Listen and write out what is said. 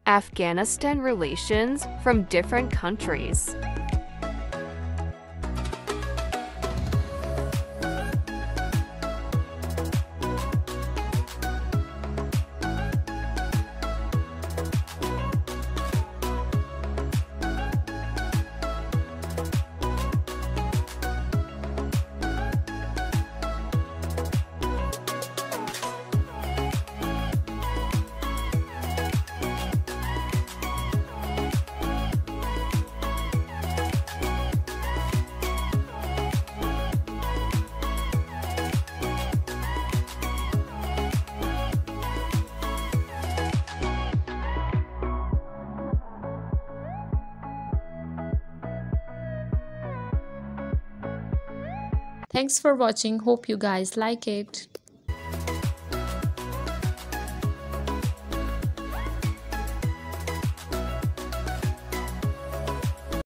Afghanistan relations from different countries. Thanks for watching. Hope you guys like it.